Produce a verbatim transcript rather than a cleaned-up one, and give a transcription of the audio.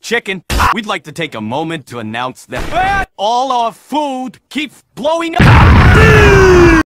chicken, we'd like to take a moment to announce that all our food keeps blowing up.